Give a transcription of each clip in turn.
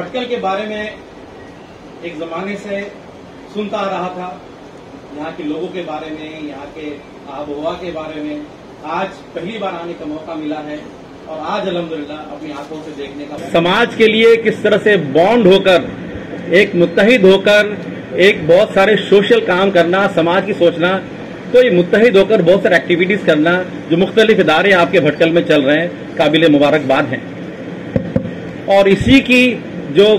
भटकल के बारे में एक जमाने से सुनता आ रहा था, यहाँ के लोगों के बारे में, यहाँ के आबोहवा के बारे में आज पहली बार आने का मौका मिला है और आज अल्हम्दुलिल्लाह अपनी आंखों से देखने का। समाज के लिए किस तरह से बॉन्ड होकर, एक मुत्तहिद होकर, एक बहुत सारे सोशल काम करना, समाज की सोचना, तो ये मुत्तहिद होकर बहुत सारे एक्टिविटीज करना जो मुख्तलिफ इदारे आपके भटकल में चल रहे हैं, काबिल मुबारकबाद हैं। और इसी की जो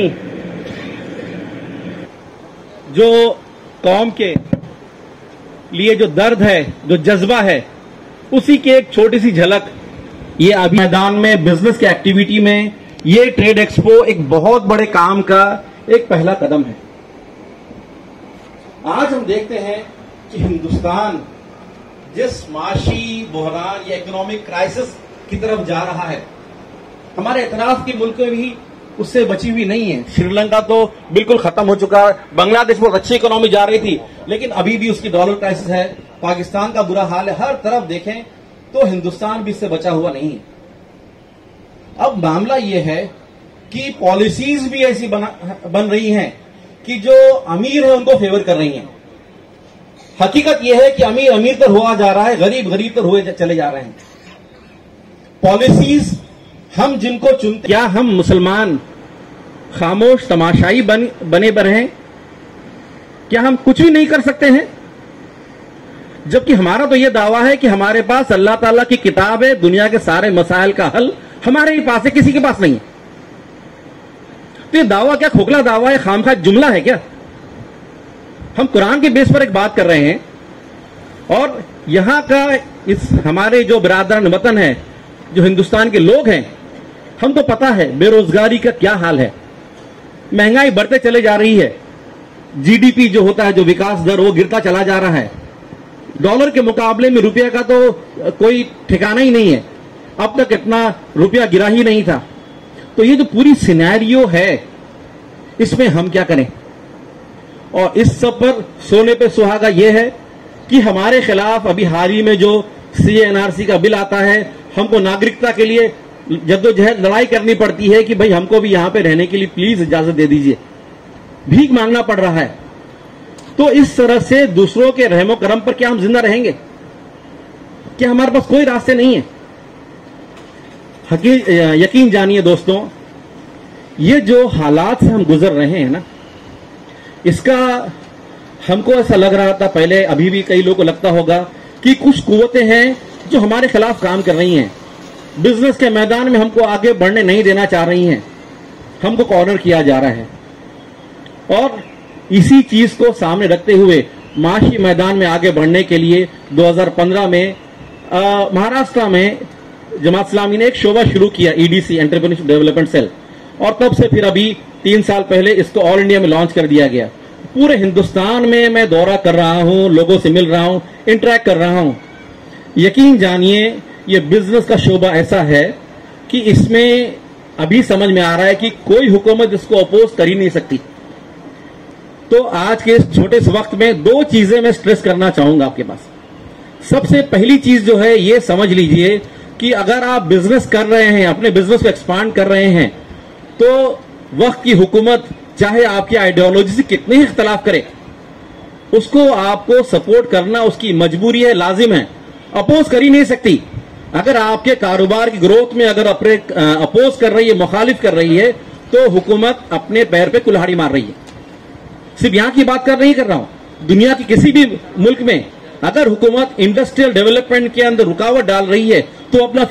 कौम के लिए जो दर्द है, जो जज्बा है, उसी की एक छोटी सी झलक ये अभी मैदान में बिजनेस की एक्टिविटी में ये ट्रेड एक्सपो एक बहुत बड़े काम का एक पहला कदम है। आज हम देखते हैं कि हिंदुस्तान जिस माशी बहरान या इकोनॉमिक क्राइसिस की तरफ जा रहा है, हमारे इतराफ के मुल्क में भी उससे बची हुई नहीं है। श्रीलंका तो बिल्कुल खत्म हो चुका है, बांग्लादेश बहुत अच्छी इकोनॉमी जा रही थी, लेकिन अभी भी उसकी डॉलर क्राइसिस है। पाकिस्तान का बुरा हाल है, हर तरफ देखें तो हिंदुस्तान भी इससे बचा हुआ नहीं है। अब मामला यह है कि पॉलिसीज भी ऐसी बन रही हैं कि जो अमीर है उनको फेवर कर रही हैं। हकीकत यह है कि अमीर अमीर तर हुआ जा रहा है, गरीब गरीब तर हुए चले जा रहे हैं। पॉलिसीज हम जिनको चुनते, क्या हम मुसलमान खामोश तमाशाई बने रहें? क्या हम कुछ भी नहीं कर सकते हैं? जबकि हमारा तो यह दावा है कि हमारे पास अल्लाह ताला की किताब है, दुनिया के सारे मसाइल का हल हमारे ही पास है, किसी के पास नहीं है। तो ये दावा क्या खोखला दावा है, खामखा जुमला है क्या? हम कुरान के बेस पर एक बात कर रहे हैं और यहां का इस हमारे जो बिरादरान वतन है, जो हिंदुस्तान के लोग हैं, हमको पता है बेरोजगारी का क्या हाल है। महंगाई बढ़ते चले जा रही है, जीडीपी जो होता है, जो विकास दर, वो गिरता चला जा रहा है। डॉलर के मुकाबले में रुपये का तो कोई ठिकाना ही नहीं है, अब तक इतना रुपया गिरा ही नहीं था। तो ये जो पूरी सिनेरियो है, इसमें हम क्या करें? और इस सब पर सोने पे सुहागा यह है कि हमारे खिलाफ अभी हाल ही में जो CA/NRC का बिल आता है, हमको नागरिकता के लिए जद्दोजहद लड़ाई करनी पड़ती है कि भाई हमको भी यहां पे रहने के लिए प्लीज इजाजत दे दीजिए, भीख मांगना पड़ रहा है। तो इस तरह से दूसरों के रहमो करम पर क्या हम जिंदा रहेंगे? क्या हमारे पास कोई रास्ते नहीं है? यकीन जानिए दोस्तों, ये जो हालात से हम गुजर रहे हैं ना, इसका हमको ऐसा लग रहा था पहले, अभी भी कई लोगों को लगता होगा कि कुछ कुव्वतें हैं जो हमारे खिलाफ काम कर रही हैं, बिजनेस के मैदान में हमको आगे बढ़ने नहीं देना चाह रही हैं, हमको कॉर्नर किया जा रहा है। और इसी चीज को सामने रखते हुए माशी मैदान में आगे बढ़ने के लिए 2015 में महाराष्ट्र में जमात इस्लामी ने एक शोबा शुरू किया, EDC, एंटरप्रेन्योरशिप डेवलपमेंट सेल, और तब से फिर अभी 3 साल पहले इसको ऑल इंडिया में लॉन्च कर दिया गया। पूरे हिंदुस्तान में मैं दौरा कर रहा हूं, लोगों से मिल रहा हूं, इंटरेक्ट कर रहा हूं। यकीन जानिए ये बिजनेस का शोबा ऐसा है कि इसमें अभी समझ में आ रहा है कि कोई हुकूमत इसको अपोज कर ही नहीं सकती। तो आज के इस छोटे से वक्त में 2 चीजें मैं स्ट्रेस करना चाहूंगा आपके पास। सबसे पहली चीज जो है, ये समझ लीजिए कि अगर आप बिजनेस कर रहे हैं, अपने बिजनेस को एक्सपांड कर रहे हैं, तो वक्त की हुकूमत चाहे आपकी आइडियोलॉजी से कितने ही इख्तलाफ करे, उसको आपको सपोर्ट करना उसकी मजबूरी है, लाजिम है, अपोज कर ही नहीं सकती। अगर आपके कारोबार की ग्रोथ में अगर अपोज कर रही है, मुखालिफ कर रही है, तो हुकूमत अपने पैर पे कुल्हाड़ी मार रही है। सिर्फ यहां की बात नहीं कर रहा हूं, दुनिया के किसी भी मुल्क में अगर हुकूमत इंडस्ट्रियल डेवलपमेंट के अंदर रुकावट डाल रही है, तो अपना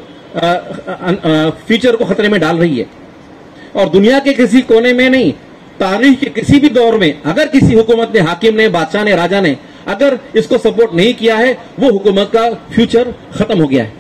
फ्यूचर को खतरे में डाल रही है। और दुनिया के किसी कोने में नहीं, तारीख के किसी भी दौर में अगर किसी हुकूमत ने, हाकिम ने, बादशाह ने, राजा ने अगर इसको सपोर्ट नहीं किया है, वो हुकूमत का फ्यूचर खत्म हो गया है।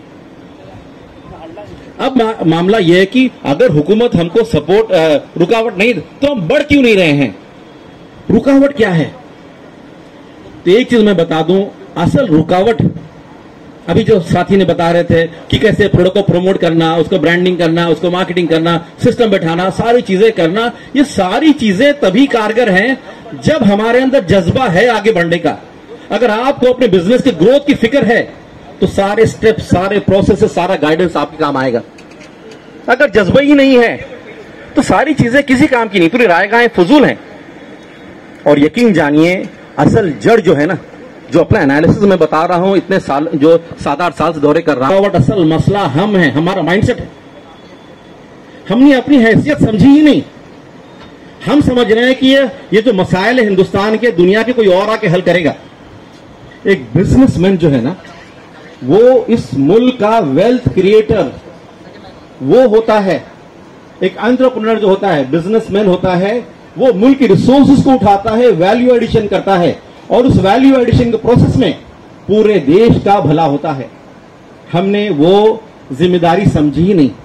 अब मामला यह है कि अगर हुकूमत हमको सपोर्ट रुकावट नहीं, तो हम बढ़ क्यों नहीं रहे हैं? रुकावट क्या है? तो एक चीज मैं बता दूं, असल रुकावट अभी जो साथी ने बता रहे थे कि कैसे प्रोडक्ट को प्रमोट करना, उसको ब्रांडिंग करना, उसको मार्केटिंग करना, सिस्टम बैठाना, सारी चीजें करना, ये सारी चीजें तभी कारगर हैं जब हमारे अंदर जज्बा है आगे बढ़ने का। अगर आपको अपने बिजनेस के ग्रोथ की फिक्र है, तो सारे स्टेप्स, सारे प्रोसेस, सारा गाइडेंस आपके काम आएगा। अगर जज्बा ही नहीं है, तो सारी चीजें किसी काम की नहीं, पूरी रायगाहें फजूल हैं। और यकीन जानिए असल जड़ जो है ना, जो अपना एनालिसिस में बता रहा हूं, इतने साल जो 7-8 साल से दौरे कर रहा हूं, बट असल मसला हम है, हमारा माइंडसेट है। हमने अपनी हैसियत समझी ही नहीं। हम समझ रहे हैं कि ये जो मसाइल है हिंदुस्तान के, दुनिया के कोई और आके हल करेगा। एक बिजनेसमैन जो है ना, वो इस मुल्क का वेल्थ क्रिएटर वो होता है। एक एंटरप्रेन्योर जो होता है, बिजनेसमैन होता है, वो मुल्क की रिसोर्सेज को उठाता है, वैल्यू एडिशन करता है, और उस वैल्यू एडिशन के प्रोसेस में पूरे देश का भला होता है। हमने वो जिम्मेदारी समझी ही नहीं।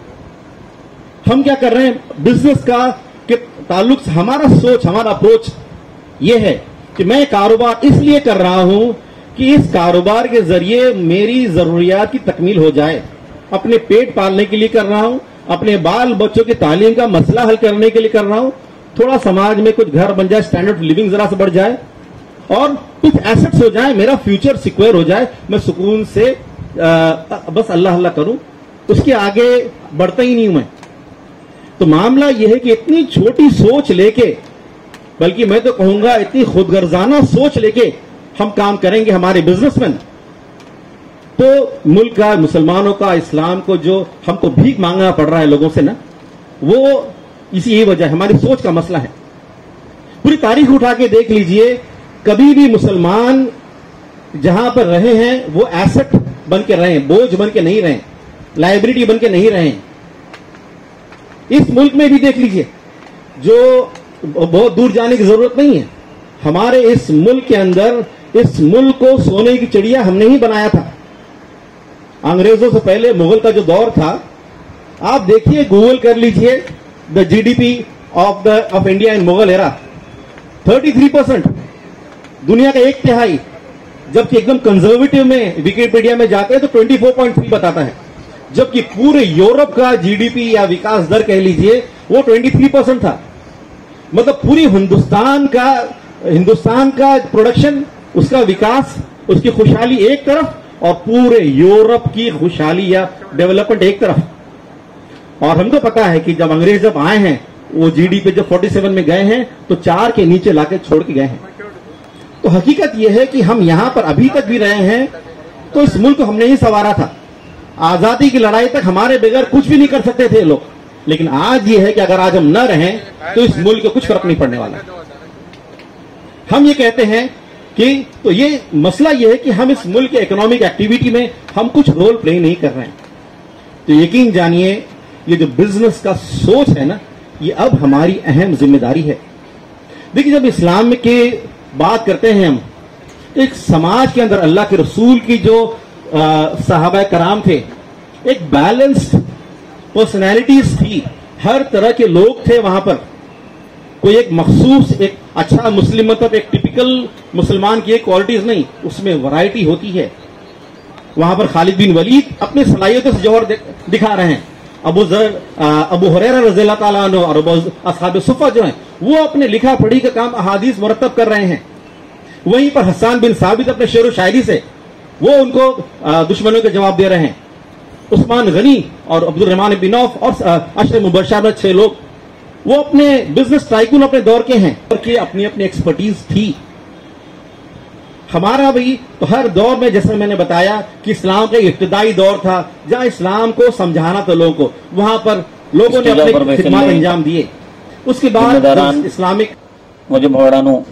हम क्या कर रहे हैं, बिजनेस का के ताल्लुक से हमारा सोच, हमारा अप्रोच ये है कि मैं कारोबार इसलिए कर रहा हूं कि इस कारोबार के जरिए मेरी जरूरियात की तकमील हो जाए। अपने पेट पालने के लिए कर रहा हूं, अपने बाल बच्चों की तालीम का मसला हल करने के लिए कर रहा हूं, थोड़ा समाज में कुछ घर बन जाए, स्टैंडर्ड ऑफ लिविंग जरा से बढ़ जाए, और कुछ एसेट्स हो जाए, मेरा फ्यूचर सिक्योर हो जाए, मैं सुकून से बस अल्लाह अल्लाह करूं, उसके आगे बढ़ता ही नहीं हूं मैं। तो मामला यह है कि इतनी छोटी सोच लेके, बल्कि मैं तो कहूंगा इतनी खुदगर्जाना सोच लेके हम काम करेंगे हमारे बिजनेसमैन, तो मुल्क का, मुसलमानों का, इस्लाम को जो हमको भीख मांगना पड़ रहा है लोगों से ना, वो इसी यही वजह है, हमारी सोच का मसला है। पूरी तारीख उठा के देख लीजिए, कभी भी मुसलमान जहां पर रहे हैं वो एसेट बन के रहे, बोझ बन के नहीं रहे, लाइबिलिटी बन के नहीं रहे। इस मुल्क में भी देख लीजिए, जो बहुत दूर जाने की जरूरत नहीं है, हमारे इस मुल्क के अंदर, इस मुल्क को सोने की चिड़िया हमने ही बनाया था। अंग्रेजों से पहले मुगल का जो दौर था, आप देखिए, गूगल कर लीजिए, the GDP of India in Mughal era 33%, दुनिया का 1/3, जबकि एकदम कंजर्वेटिव में विकिपीडिया में जाते हैं तो 24.3 बताता है, जबकि पूरे यूरोप का जीडीपी या विकास दर कह लीजिए वो 23% था। मतलब पूरी हिंदुस्तान का प्रोडक्शन, उसका विकास, उसकी खुशहाली एक तरफ, और पूरे यूरोप की खुशहाली या डेवलपमेंट एक तरफ। और हमको पता है कि जब अंग्रेज जब आए हैं, वो जीडीपी जब 47 में गए हैं तो 4 के नीचे लाके छोड़ के गए हैं। तो हकीकत यह है कि हम यहां पर अभी तक भी रहे हैं, तो इस मुल्क को हमने ही संवारा था। आजादी की लड़ाई तक हमारे बगैर कुछ भी नहीं कर सकते थे लोग, लेकिन आज ये है कि अगर आज हम न रहें तो इस मुल्क को कुछ फर्क नहीं पड़ने वाला। हम ये कहते हैं कि तो ये मसला ये है कि हम इस मुल्क के इकोनॉमिक एक्टिविटी में हम कुछ रोल प्ले नहीं कर रहे हैं। तो यकीन जानिए, ये जो बिजनेस का सोच है ना, ये अब हमारी अहम जिम्मेदारी है। देखिए, जब इस्लाम के बात करते हैं हम, तो एक समाज के अंदर अल्लाह के रसूल की जो सहाबा कराम थे, एक बैलेंस्ड पर्सनैलिटीज थी, हर तरह के लोग थे वहां पर। कोई एक मखसूस, एक अच्छा मुस्लिम, मतलब एक टिपिकल मुसलमान की एक क्वालिटीज नहीं, उसमें वैरायटी होती है। वहां पर खालिद बिन वलीद अपनी सलाहियतों से जौहर दिखा रहे हैं। अबू हुरैरा रज़ियल्लाहु ताला अन्हु और असहाब सुफ़ा जो हैं, वो अपने लिखा पढ़ी का काम अहादीस मुरत्तब कर रहे हैं। वहीं पर हसन बिन साबित अपने शेर व शायरी से वो उनको दुश्मनों के जवाब दे रहे हैं। उस्मान गनी और अब्दुल रहमान बिन औफ और अशर मुबशर में 6 लोग, वो अपने बिजनेस टाइकून अपने दौर के हैं, और की अपनी अपनी एक्सपर्टीज थी। हमारा भी तो हर दौर में, जैसे मैंने बताया कि इस्लाम का इब्तिदाई दौर था जहां इस्लाम को समझाना था लोगों को, वहां पर लोगों ने अपने खिदमत अंजाम दिए। उसके बाद इस्लामिक मुझे मोहरानो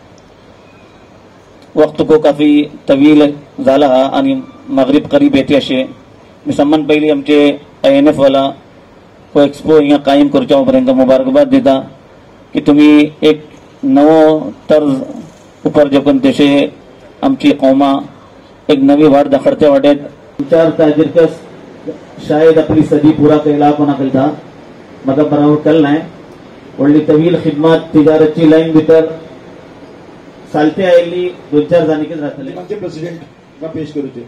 वक्त को काफी तवील झाला आणि मगरिब करीब येते असे मिसम्मन पहले आमचे INF वाला को एक्सपो हिंगा कायम करच्या उपरांत मुबारकबाद देता की तुम्ही एक नवो तर्ज उपर जपून तसे आमची कौमा एक नवी वाट दाखडते वाटेत विचार ताजिरकस शायद आपली सदी पूरा केला कोणा कलता म्हाका बरोबर कळना व्हडली तवील खिदमत तिजारतची लाईन भितर चालते आयिल्ली 2-4 जाणीकच रावतले। आमचे प्रेसिडेंट पेश करूचे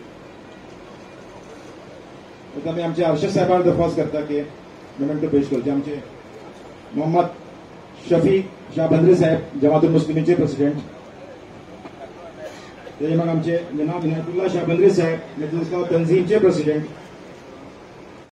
आमी आमचे अर्शद साहेबांना दरख्वास्त करता की मोमेंटो पेश करचे। आमचे मोहम्मद शफीक शाहबंद्री साहेब जमातुल मुस्लिमीचे प्रेसिडेंट, तेजे मागीर आमचे जनाब इनायतुल्लाह शाहबंद्री साहेब मजलिस तंजीमचे प्रेसिडेंट,